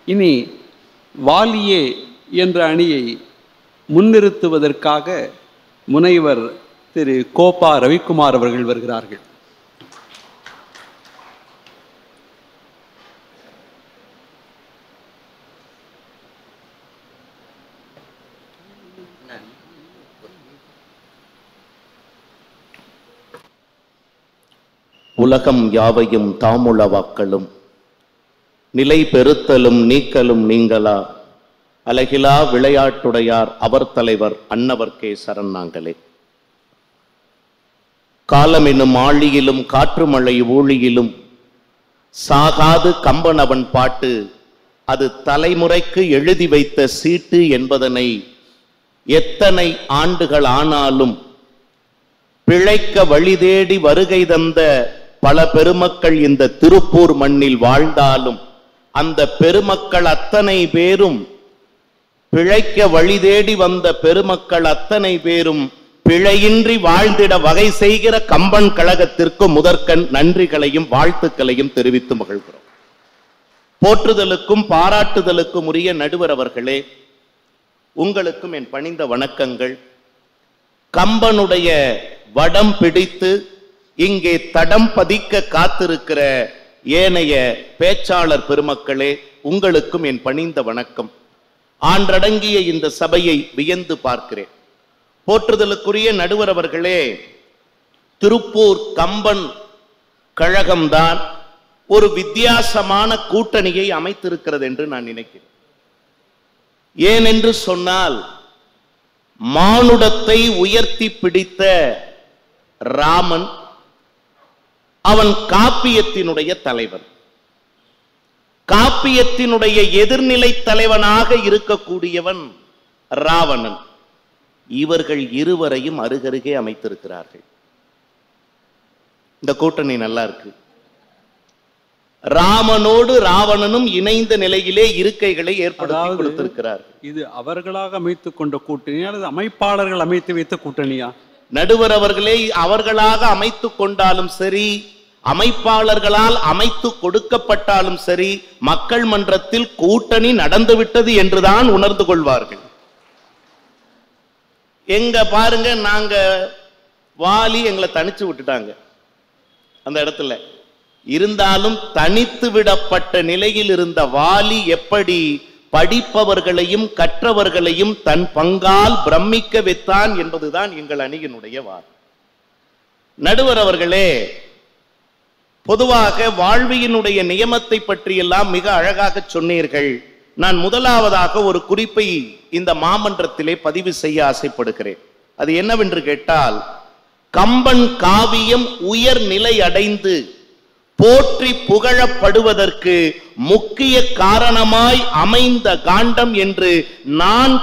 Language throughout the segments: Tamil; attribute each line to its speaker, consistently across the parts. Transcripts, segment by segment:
Speaker 1: இனி வாலியே என்ற அணியை முன்னிறுத்துவதற்காக முனைவர் திரு கோபா ரவிக்குமார் அவர்கள் வருகிறார்கள்.
Speaker 2: உலகம் யாவையும் தாமுளவாக்களும் நிலை பெறுத்தலும் நீக்கலும் நீங்களா அலகிலா விளையாட்டுடையார் அவர் தலைவர் அன்னவர்க்கே சரண் நாங்களே. காலம் என்னும் ஆழியிலும் காற்று மழை ஊழியிலும் சாகாது கம்பன் அவன் பாட்டு அது தலைமுறைக்கு எழுதி வைத்த சீட்டு என்பதனை எத்தனை ஆண்டுகள் ஆனாலும் பிழைக்க வழி தேடி வருகை தந்த பல பெருமக்கள் இந்த திருப்பூர் மண்ணில் வாழ்ந்தாலும் அந்த பெருமக்கள் அத்தனை பேரும் பிழைக்க வழி தேடி வந்த பெருமக்கள் அத்தனை பேரும் பிழையின்றி வாழ்ந்திட வகை செய்கிற கம்பன் கழகத்திற்கு முதற்கண் நன்றிகளையும் வாழ்த்துக்களையும் தெரிவித்து மகிழ்கிறோம். போற்றுதலுக்கும் பாராட்டுதலுக்கும் உரிய நடுவர் அவர்களே, உங்களுக்கும் என் பணிந்த வணக்கங்கள். கம்பனுடைய வடம் பிடித்து இங்கே தடம் பதிக்க காத்திருக்கிற ஏனைய பேச்சாளர் பெருமக்களே, உங்களுக்கும் என் பணிந்த வணக்கம். ஆன்றடங்கிய இந்த சபையை வியந்து பார்க்கிறேன். போற்றுதலுக்குரிய நடுவர் அவர்களே, திருப்பூர் கம்பன் கழகம்தான் ஒரு வித்தியாசமான கூட்டணியை அமைத்திருக்கிறது என்று நான் நினைக்கிறேன். ஏனென்று சொன்னால், மானுடத்தை உயர்த்தி பிடித்த ராமன் அவன் காப்பியத்தினுடைய தலைவன். காப்பியத்தினுடைய எதிர்நிலை தலைவனாக இருக்கக்கூடியவன் ராவணன். இவர்கள் இருவரையும் அருகருகே அமைத்திருக்கிறார்கள். இந்த கூட்டணி நல்லா இருக்கு. ராமனோடு ராவணனும் இணைந்த நிலையிலே இருக்கைகளை ஏற்படுத்தி கொடுத்திருக்கிறார்கள்.
Speaker 1: இது அவர்களாக அமைத்துக் கொண்ட கூட்டணி அல்லது அமைப்பாளர்கள் அமைத்து வைத்த கூட்டணியா?
Speaker 2: நடுவர் அவர்களே, அவர்களாக அமைத்துக் கொண்டாலும் சரி, அமைப்பாளர்களால் அமைத்து கொடுக்கப்பட்டாலும் சரி, மக்கள் மன்றத்தில் கூட்டணி நடந்துவிட்டது என்றுதான் உணர்ந்து கொள்வார்கள். எங்க பாருங்க, நாங்க வாலி எங்களை தனிச்சு விட்டுட்டாங்க அந்த இடத்துல. இருந்தாலும் தனித்து விடப்பட்ட நிலையில் இருந்த வாலி எப்படி படிப்பவர்களையும் கற்றவர்களையும் தன் பங்கால் பிரமிக்க வைத்தான் என்பதுதான் எங்கள் அணியினுடைய வாதம். நடுவர் அவர்களே, பொதுவாக வாழ்வியினுடைய நியமத்தை பற்றியெல்லாம் மிக அழகாக சொன்னீர்கள். நான் முதலாவதாக ஒரு குறிப்பை இந்த மாமன்றத்திலே பதிவு செய்ய ஆசைப்படுகிறேன். அது என்னவென்று கேட்டால், கம்பன் காவியம் உயர்நிலை அடைந்து போற்றி புகழப்படுவதற்கு முக்கிய காரணமாய் அமைந்த காண்டம் என்று நான்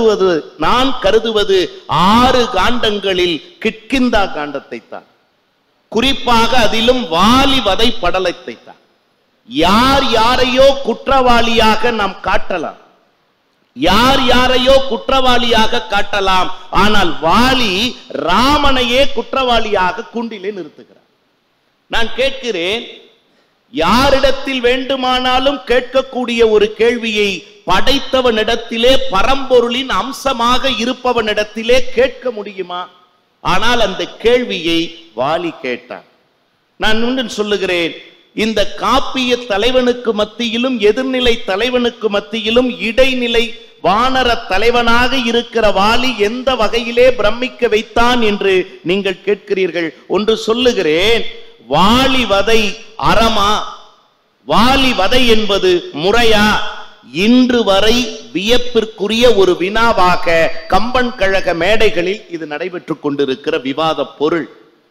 Speaker 2: கருதுவது 6 காண்டங்களில் கிட்கிந்தா காண்டத்தை தான். குறிப்பாக அதிலும் வாலி வதை படலத்தை தான். யார் யாரையோ குற்றவாளியாக நாம் காட்டலாம், யார் யாரையோ குற்றவாளியாக காட்டலாம், ஆனால் வாலி ராமனையே குற்றவாளியாக கூண்டிலே நிறுத்துகிறார். நான் கேட்கிறேன், யாரிடத்தில் வேண்டுமானாலும் கேட்கக்கூடிய ஒரு கேள்வியை படைத்தவனிடத்திலே, பரம்பொருளின் அம்சமாக இருப்பவனிடத்திலே கேட்க முடியுமா? ஆனால் அந்த கேள்வியை வாலி கேட்டான். நான் ஒன்று சொல்லுகிறேன், இந்த காப்பிய தலைவனுக்கு மத்தியிலும் எதிர்நிலை தலைவனுக்கு மத்தியிலும் இடைநிலை வானர தலைவனாக இருக்கிற வாலி எந்த வகையிலே பிரமிக்க வைத்தான் என்று நீங்கள் கேட்கிறீர்கள். ஒன்று சொல்லுகிறேன், வாலி வதை அறமா, வாலி வதை என்பது முறையா? இன்று வரை வியப்பிற்குரிய ஒரு வினாவாக கம்பன் கழக மேடைகளில் இது நடைபெற்றுக் கொண்டிருக்கிற விவாத பொருள்.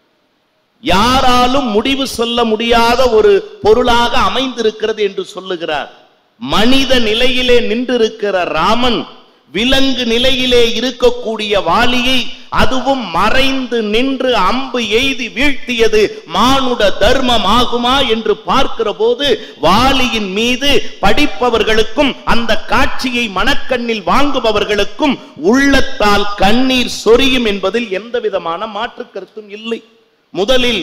Speaker 2: யாராலும் முடிவு சொல்ல முடியாத ஒரு பொருளாக அமைந்திருக்கிறது என்று சொல்லுகிறார். மனித நிலையிலே நின்றிருக்கிற ராமன் விலங்கு நிலையிலே இருக்கக்கூடிய வாலியை, அதுவும் மறைந்து நின்று அம்பு எய்தி வீழ்த்தியது மானுட தர்மம் ஆகுமா என்று பார்க்கிற போது, வாலியின் மீது படிப்பவர்களுக்கும் அந்த காட்சியை மனக்கண்ணில் வாங்குபவர்களுக்கும் உள்ளத்தால் கண்ணீர் சொரியும் என்பதில் எந்த விதமான மாற்று கருத்தும் இல்லை. முதலில்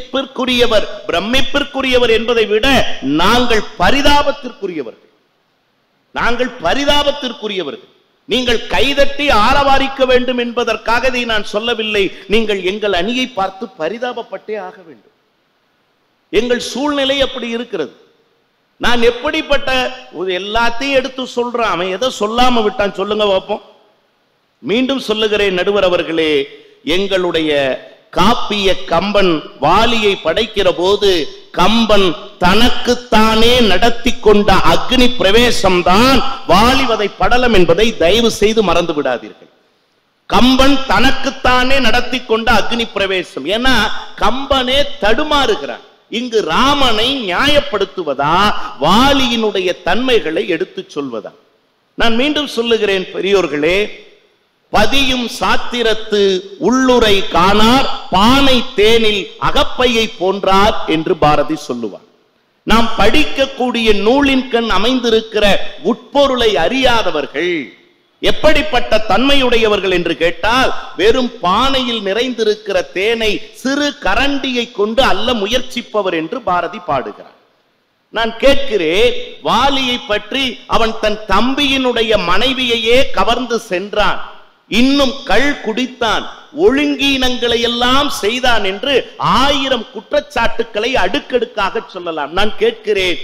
Speaker 2: வியப்பிற்குரியவர், பிரமிப்பிற்குரியவர் என்பதை விட நாங்கள் பரிதாபத்திற்குரியவர்கள். நாங்கள் பரிதாபத்திற்குரியவர்கள். நீங்கள் கைதட்டி ஆரவாரிக்க வேண்டும் என்பதற்காக இதை நான் சொல்லவில்லை. நீங்கள் எங்கள் அணியை பார்த்து பரிதாபப்பட்டே ஆக வேண்டும். எங்கள் சூழ்நிலை அப்படி இருக்கிறது. நான் எப்படிப்பட்ட எல்லாத்தையும் எடுத்து சொல்றான். அவன் எதை சொல்லாம விட்டான் சொல்லுங்க பார்ப்போம். மீண்டும் சொல்லுகிறேன் நடுவர் அவர்களே, எங்களுடைய காப்பிய கம்பன் வாலியை படைக்கிற போது கம்பன் தனக்குத்தானே நடத்தி கொண்ட அக்னி பிரவேசம் தான் வாலிவதை படலம் என்பதை தயவு செய்து மறந்து விடாதீர்கள். கம்பன் தனக்குத்தானே நடத்தி கொண்ட அக்னி பிரவேசம். ஏன்னா கம்பனே தடுமாறுகிறான். இங்கு ராமனை நியாயப்படுத்துவதா வாலியினுடைய தன்மைகளை எடுத்து சொல்வதா? நான் மீண்டும் சொல்லுகிறேன் பெரியோர்களே, பதியும் சாத்திரத்து உள்ளுரை காணார் பானை தேனில் அகப்பையை போன்றார் என்று பாரதி சொல்லுவார். நாம் படிக்கக்கூடிய நூலின் கண் அமைந்திருக்கிற உட்பொருளை அறியாதவர்கள் எப்படிப்பட்ட தன்மையுடையவர்கள் என்று கேட்டால், வெறும் பானையில் நிறைந்திருக்கிற தேனை சிறு கரண்டியை கொண்டு அள்ள முயற்சிப்பவர் என்று பாரதி பாடுகிறார். நான் கேட்கிறேன், வாலியை பற்றி அவன் தன் தம்பியினுடைய மனைவியையே கவர்ந்து சென்றான், இன்னும் கள் குடித்தான், ஒழுங்கீனங்களை எல்லாம் செய்தான் என்று 1000 குற்றச்சாட்டுக்களை அடுக்கடுக்காக சொல்லலாம். நான் கேட்கிறேன்,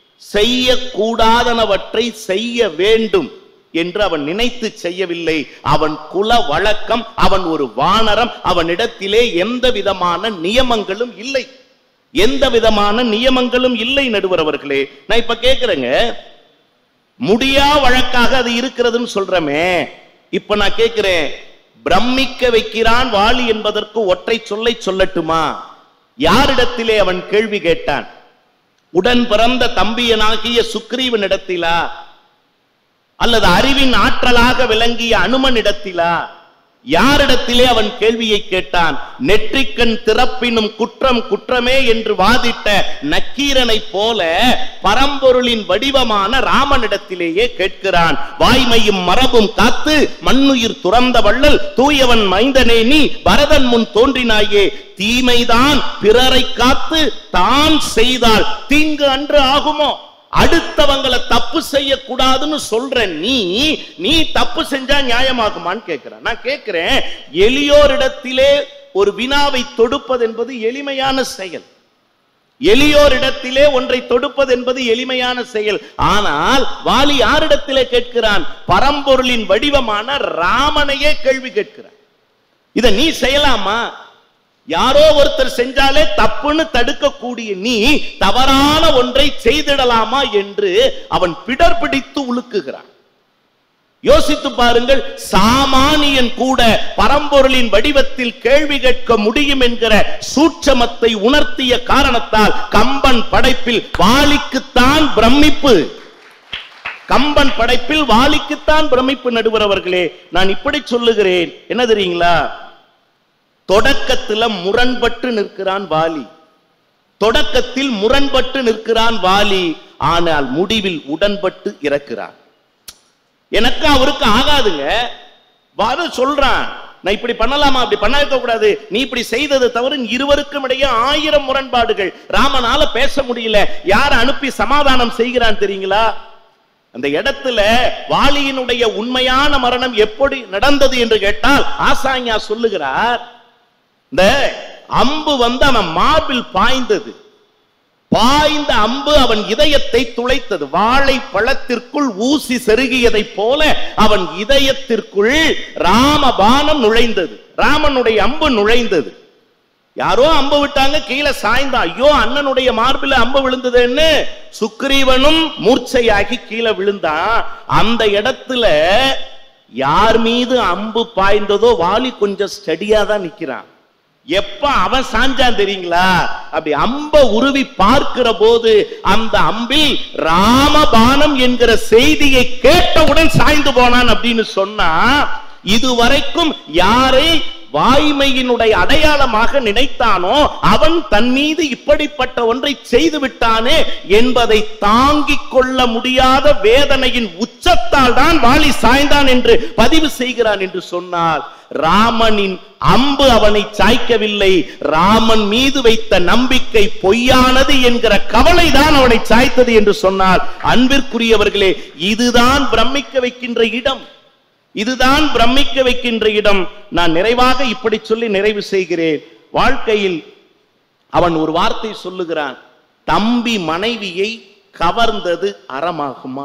Speaker 2: செய்யக்கூடாதனவற்றை செய்ய வேண்டும் என்று அவன் நினைத்து செய்யவில்லை. அவன் குல வழக்கம், அவன் ஒரு வானரம், அவனிடத்திலே எந்த விதமான நியமங்களும் இல்லை. எந்த விதமான நியமங்களும் இல்லை நடுவர் அவர்களே. நான் இப்ப கேட்கிறேங்க, முடியா வழக்காக அது இருக்கிறதுன்னு சொல்றமே. இப்ப நான் கேட்கிறேன், பிரமிக்க வைக்கிறான் வாலி என்பதற்கு ஒற்றை சொல்லை சொல்லட்டுமா? யாரிடத்திலே அவன் கேள்வி கேட்டான்? உடன் பிறந்த தம்பியனாகிய சுக்ரீவனிடத்திலா, அல்லது அறிவின் ஆற்றலாக விளங்கிய அனுமனிடத்திலா? யாரிடத்திலே அவன் கேள்வியை கேட்டான்? நெற்றிக்கண் திறப்பினும் குற்றம் குற்றமே என்று வாதிட்ட நக்கீரனை போல பரம்பொருளின் வடிவமான ராமனிடத்திலேயே கேட்கிறான். வாய்மையும் மரபும் காத்து மண்ணுயிர் துறந்த வள்ளல் தூயவன் மைந்தனே நீ பரதன் முன் தோன்றினாயே, தீமைதான் பிறரை காத்து தான் செய்தால் தீங்கு அன்று ஆகுமோ? அடுத்தவங்களை தப்பு செய்யக்கூடாதுன்னு சொல்ற நீ தப்பு செஞ்சா நியாயமாகுமான்னு கேட்கிறேன். நான் கேட்கிறேன், எளியோரிடத்திலே ஒரு வினாவை தொடுப்பது என்பது எளிமையான செயல். எளியோரிடத்திலே ஒன்றை தொடுப்பது என்பது எளிமையான செயல். ஆனால் வாலி யாரிடத்திலே கேட்கிறான்? பரம்பொருளின் வடிவமான ராமனையே கேள்வி கேட்கிறான். இதை நீ செய்யலாமா? யாரோ ஒருத்தர் செஞ்சாலே தப்புன்னு தடுக்கக்கூடிய நீ தவறான ஒன்றை செய்திடலாமா என்று அவன் பிடர் பிடித்து உலுக்குகிறான். யோசித்து பாருங்கள், சாமானியன் கூட பரம்பொருளின் வடிவத்தில் கேள்வி கேட்க முடியும் என்கிற சூட்சமத்தை உணர்த்திய காரணத்தால் கம்பன் படைப்பில் வாலிக்குத்தான் பிரமிப்பு. கம்பன் படைப்பில் வாலிக்குத்தான் பிரமிப்பு நடுவர் அவர்களே. நான் இப்படி சொல்லுகிறேன், என்ன தெரியுங்களா? தொடக்கத்தில் முரண்பட்டு நிற்கிறான் வாலி. தொடக்கத்தில் முரண்பட்டு நிற்கிறான் வாலி. ஆனால் முடிவில் உடன்பட்டு இறக்கிறான். எனக்கு அவருக்கு ஆகாதுங்க. வாரு சொல்றான், நான் இப்படி பண்ணலாமா, அப்படி பண்ண கூடாது, நீ இப்படி செய்தது தவறு. இருவருக்கும் இடையே 1000 முரண்பாடுகள். ராமனால பேச முடியல. யாரை அனுப்பி சமாதானம் செய்கிறான் தெரியுங்களா? அந்த இடத்துல வாலியினுடைய உண்மையான மரணம் எப்படி நடந்தது என்று கேட்டால் ஆசாஞா சொல்லுகிறார், இந்த அம்பு அவன் மார்பில் பாய்ந்தது. பாய்ந்த அம்பு அவன் இதயத்தை துளைத்தது. வாழை பழத்திற்குள் ஊசி செருகியதை போல அவன் இதயத்திற்குள் ராமபானம் நுழைந்தது. ராமனுடைய அம்பு நுழைந்தது. யாரோ அம்பு விட்டாங்க, கீழே சாய்ந்தான். ஐயோ, அண்ணனுடைய மார்பில் அம்பு விழுந்ததுன்னு சுக்ரீவனும் மூர்ச்சையாகி கீழே விழுந்தான். அந்த இடத்துல யார் மீது அம்பு பாய்ந்ததோ வாலி கொஞ்சம் ஸ்டடியா தான் நிக்கிறான். எப்ப அவன் சாஞ்சான் தெரியுங்களா? அப்படி அம்ப உருவி பார்க்கிற போது அந்த அம்பில் ராமபானம் என்கிற செய்தியை கேட்டவுடன் சாய்ந்து போனான் அப்படின்னு சொன்னா, இதுவரைக்கும் யாரை வாய்மையினுடைய அடையாளமாக நினைத்தானோ அவன் தன் மீது இப்படிப்பட்ட ஒன்றை செய்து விட்டானே என்பதை தாங்கிக் கொள்ள முடியாத வேதனையின் உச்சத்தால் தான் வாலி சாய்ந்தான் என்று பதிவு செய்கிறான் என்று சொன்னார். ராமனின் அம்பு அவனை சாய்க்கவில்லை, ராமன் மீது வைத்த நம்பிக்கை பொய்யானது என்கிற கவலை தான் அவனை சாய்த்தது என்று சொன்னார். அன்பிற்குரியவர்களே, இதுதான் பிரமிக்க வைக்கின்ற இடம், இதுதான் பிரமிக்க வைக்கின்ற இடம். நான் நிறைவாக இப்படி சொல்லி நிறைவு செய்கிறேன். வாழ்க்கையில் அவன் ஒரு வார்த்தை சொல்லுகிறான், தம்பி மனைவியை கவர்ந்தது அறமாகுமா?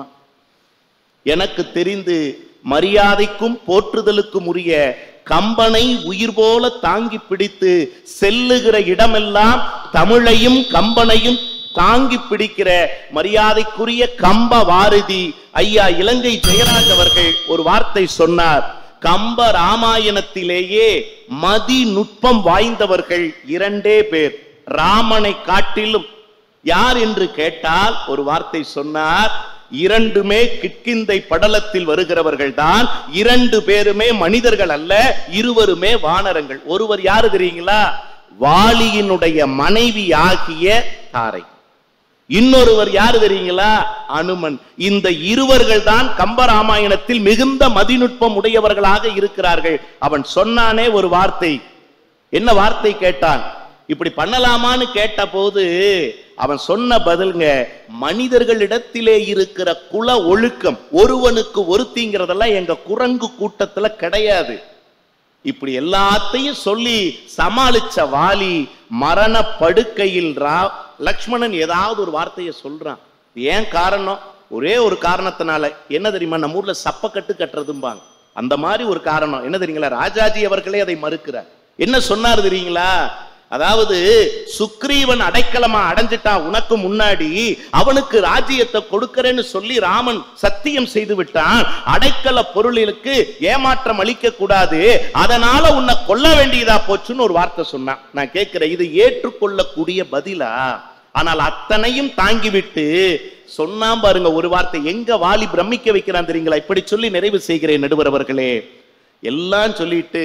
Speaker 2: எனக்கு தெரிந்து மரியாதைக்கும் போற்றுதலுக்கும் உரிய கம்பனை உயிர் போல தாங்கி பிடித்து செல்லுகிற இடமெல்லாம் தமிழையும் கம்பனையும் தாங்கி பிடிக்கிற மரியாதைக்குரிய கம்ப வாரதி ஐயா இலங்கை ஜெயராஜ் அவர்கள் ஒரு வார்த்தை சொன்னார். கம்ப ராமாயணத்திலேயே மதி நுட்பம் வாய்ந்தவர்கள் இரண்டே பேர், ராமனை காட்டிலும். யார் என்று கேட்டால் ஒரு வார்த்தை சொன்னார், இரண்டுமே கிட்கிந்தை படலத்தில் வருகிறவர்கள் தான், இரண்டு பேருமே மனிதர்கள் அல்ல, இருவருமே வானரங்கள். ஒருவர் யாரு தெரியுங்களா? வாலியினுடைய மனைவி ஆகிய தாரை. இன்னொருவர் யாரு தெரியுங்களா? அனுமன். இந்த இருவர்கள் தான் கம்பராமாயணத்தில் மிகுந்த மதிநுட்பம் உடையவர்களாக இருக்கிறார்கள். அவன் சொன்னானே ஒரு வார்த்தை. என்ன வார்த்தை கேட்டான்? இப்படி பண்ணலாமான்னு கேட்ட போது அவன் சொன்ன பதிலுங்க, மனிதர்களிடத்திலே இருக்கிற குல ஒழுக்கம், ஒருவனுக்கு ஒருத்திங்கிறதெல்லாம் எங்க குரங்கு கூட்டத்துல கிடையாது. இப்படி எல்லாத்தையும் சொல்லி சமாளிச்ச வாலி மரண படுக்கையில் லக்ஷ்மணன் ஏதாவது ஒரு வார்த்தையை சொல்றான். ஏன் காரணம்? ஒரே ஒரு காரணத்தினால. என்ன தெரியுமா? நம்ம ஊர்ல சப்பக்கட்டு கட்டுறதும்பாங்க, அந்த மாதிரி ஒரு காரணம். என்ன தெரியுங்களா? ராஜாஜி அவர்களே அதை மறுக்கிறார். என்ன சொன்னார் தெரியுங்களா? அதாவது சுக்ரீவன் அடைக்கலமா அடைஞ்சிட்டான், உனக்கு முன்னாடி அவனுக்கு ராஜ்யத்தை கொடுக்கிறேன்னு சொல்லி ராமன் சத்தியம் செய்து விட்டான். அடைக்கல பொருளுக்கு ஏமாற்றம் அளிக்க கூடாது, அதனால உன்னை கொல்ல வேண்டியதா போச்சுன்னு ஒரு வார்த்தை சொன்னான். நான் கேட்கிறேன், இது ஏற்றுக்கொள்ளக்கூடிய பதிலா? ஆனால் அத்தனையும் தாங்கிவிட்டு சொன்னாம் பாருங்க ஒரு வார்த்தை. எங்க வாலி பிரமிக்க வைக்கிறான் தெரியுங்களா? இப்படி சொல்லி நிறைவு செய்கிறேன் நடுவர் அவர்களே. எல்லாம் சொல்லிட்டு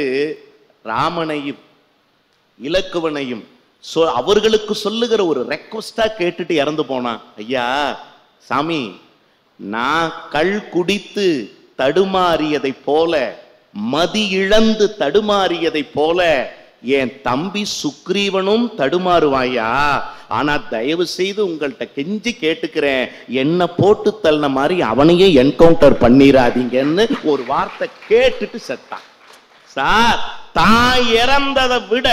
Speaker 2: ராமனையும் இலக்குவனையும் அவர்களுக்கு சொல்லுகிற ஒரு ரெக்வஸ்டா கேட்டுட்டு இறந்து போனான். ஐயா சாமி, நான் கள் குடித்து தடுமாறியதை போல, மதி இழந்து தடுமாறியதை போல என் தம்பி சுக்ரீவனும் தடுமாறுவாயா? ஆனா தயவு செய்து உங்கள்கிட்ட கெஞ்சி கேட்டுக்கிறேன், என்ன போட்டு தள்ளின மாதிரி அவனையே என்கவுண்டர் பண்ணிராதீங்கன்னு ஒரு வார்த்தை கேட்டுட்டு செத்தான். சார், தான் இறந்ததை விட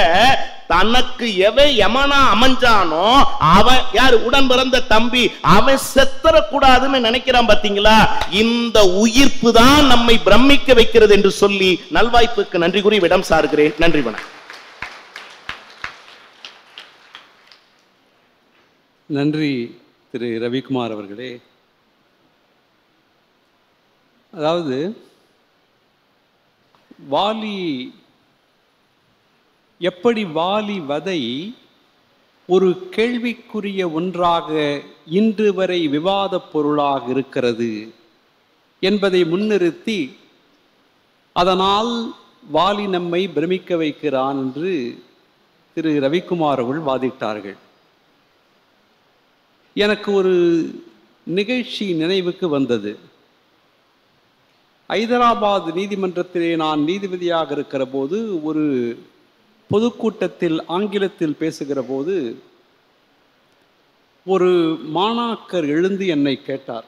Speaker 2: தனக்கு எவன் யமனா அமைஞ்சானோ அவன் யார்? உடன் பிறந்த தம்பி, அவன் செத்தரக்கூடாதுன்னு நினைக்கிறான். பாத்தீங்களா? இந்த உயிர்ப்பு தான் நம்மை பிரமிக்க வைக்கிறது என்று சொல்லி நல்வாய்ப்புக்கு நன்றி கூறி விடம் சாருகிறேன். நன்றி வணக்கம்.
Speaker 1: நன்றி திரு ரவிக்குமார் அவர்களே. அதாவது வாலி எப்படி வாலி வதை ஒரு கேள்விக்குரிய ஒன்றாக இன்று வரை விவாத பொருளாக இருக்கிறது என்பதை முன்னிறுத்தி, அதனால் வாலி நம்மை பிரமிக்க வைக்கிறான் என்று திரு ரவிக்குமார் அவர்கள் வாதிட்டார்கள். எனக்கு ஒரு நிகழ்ச்சி நினைவுக்கு வந்தது. ஹைதராபாத் நீதிமன்றத்திலே நான் நீதிபதியாக இருக்கிற போது ஒரு பொதுக்கூட்டத்தில் ஆங்கிலத்தில் பேசுகிற போது ஒரு மாணாக்கர் எழுந்து என்னை கேட்டார்,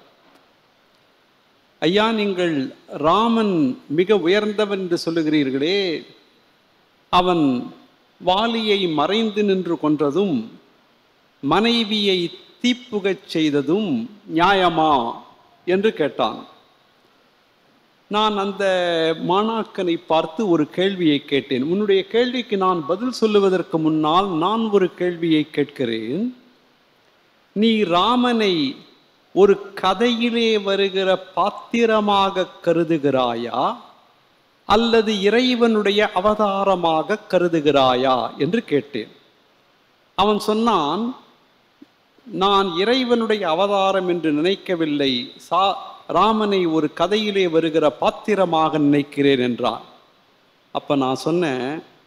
Speaker 1: ஐயா, நீங்கள் ராமன் மிக உயர்ந்தவன் என்று சொல்லுகிறீர்களே, அவன் வாலியை மறைந்து நின்று கொன்றதும் மனைவியை தீப்புகச் செய்ததும் நியாயமா என்று கேட்டான். நான் அந்த மாணாக்கனை பார்த்து ஒரு கேள்வியை கேட்டேன். உன்னுடைய கேள்விக்கு நான் பதில் சொல்லுவதற்கு முன்னால் நான் ஒரு கேள்வியை கேட்கிறேன். நீ ராமனை ஒரு கதையிலே வருகிற பாத்திரமாக கருதுகிறாயா அல்லது இறைவனுடைய அவதாரமாக கருதுகிறாயா என்று கேட்டேன். அவன் சொன்னான், நான் இறைவனுடைய அவதாரம் என்று நினைக்கவில்லை, ராமனை ஒரு கதையிலே வருகிற பாத்திரமாக நினைக்கிறேன் என்றான். அப்ப நான் சொன்னேன்,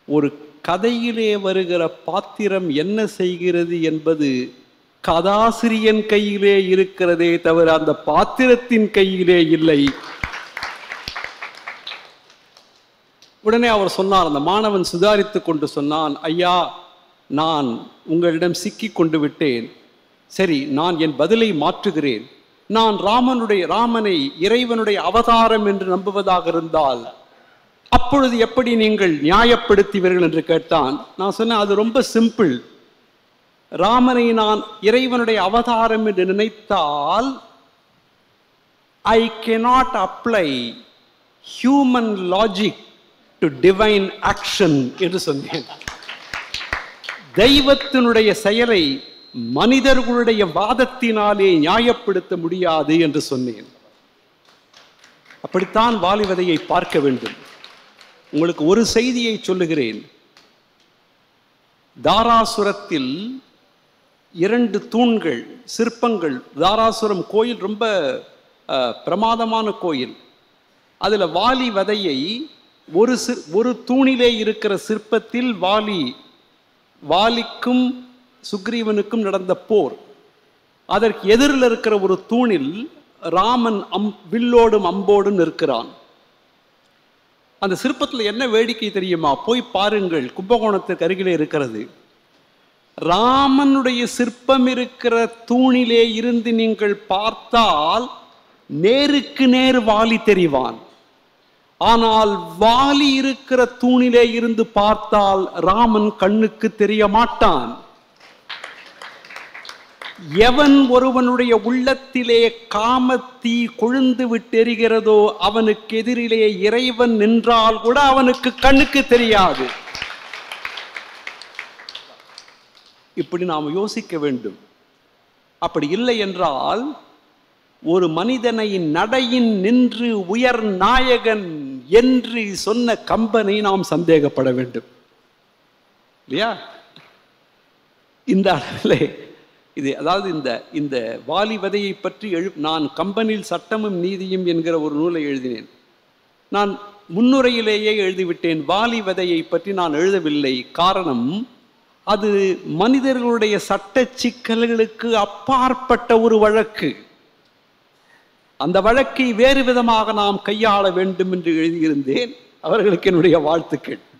Speaker 1: ஒரு கதையிலே வருகிற பாத்திரம் என்ன செய்கிறது என்பது கதாசிரியன் கையிலே இருக்கிறதே தவிர அந்த பாத்திரத்தின் கையிலே இல்லை. உடனே அவர் சொன்னார், அந்த மாணவன் சுதாரித்து கொண்டு சொன்னான், ஐயா, நான் உங்களிடம் சிக்கி கொண்டு விட்டேன். சரி, நான் என் பதிலை மாற்றுகிறேன். நான் ராமனை இறைவனுடைய அவதாரம் என்று நம்புவதாக இருந்தால் அப்பொழுது எப்படி நீங்கள் நியாயப்படுத்துவீர்கள் என்று கேட்டான். நான் சொன்னேன், அது ரொம்ப சிம்பிள். ராமனை நான் இறைவனுடைய அவதாரம் என்று நினைத்தால் ஐ cannot apply human logic to divine action என்று சொன்னேன். தெய்வத்தினுடைய செயலை மனிதர்களுடைய வாதத்தினாலே நியாயப்படுத்த முடியாது என்று சொன்னேன். அப்படித்தான் வாலிவதையை பார்க்க வேண்டும். உங்களுக்கு ஒரு செய்தியை சொல்லுகிறேன். தாராசுரத்தில் 2 தூண்கள், சிற்பங்கள். தாராசுரம் கோயில் ரொம்ப பிரமாதமான கோயில். அதில் வாலி வதையை ஒரு தூணிலே இருக்கிற சிற்பத்தில் வாலிக்கும் சுக்ரீவனுக்கும் நடந்த போர். அதற்கு எதிரில் இருக்கிற ஒரு தூணில் ராமன் வில்லோடும் அம்போடும் நிற்கிறான். அந்த சிற்பத்தில் என்ன வேடிக்கை தெரியுமா? போய் பாருங்கள், கும்பகோணத்துக்கு அருகிலே இருக்கிறது. ராமனுடைய சிற்பம் இருக்கிற தூணிலே இருந்து நீங்கள் பார்த்தால் நேருக்கு நேர் வாலி தெரிவான். ஆனால் வாலி இருக்கிற தூணிலே இருந்து பார்த்தால் ராமன் கண்ணுக்கு தெரிய மாட்டான். எவன் ஒருவனுடைய உள்ளத்திலே காமத்தீ கொழுந்து விட்டெரிகிறதோ அவனுக்கு எதிரிலே இறைவன் நின்றால் கூட அவனுக்கு கண்ணுக்கு தெரியாது. இப்படி நாம் யோசிக்க வேண்டும். அப்படி இல்லை என்றால் ஒரு மனிதனை நடையின் நின்று உயர் நாயகன் என்று சொன்ன கம்பனை நாம் சந்தேகப்பட வேண்டும் இல்லையா? இந்த அளவிலே இது, அதாவது இந்த வாலி வதையை பற்றி நான் கம்பனில் சட்டமும் நீதியும் என்கிற ஒரு நூலை எழுதினேன். நான் முன்னுரையிலேயே எழுதிவிட்டேன், வாலி வதையை பற்றி நான் எழுதவில்லை. காரணம், அது மனிதர்களுடைய சட்ட சிக்கல்களுக்கு அப்பாற்பட்ட ஒரு வழக்கு. அந்த வழக்கை வேறு விதமாக நாம் கையாள வேண்டும் என்று எழுதியிருந்தேன். அவர்களுக்கு என்னுடைய வாழ்த்துக்கள்.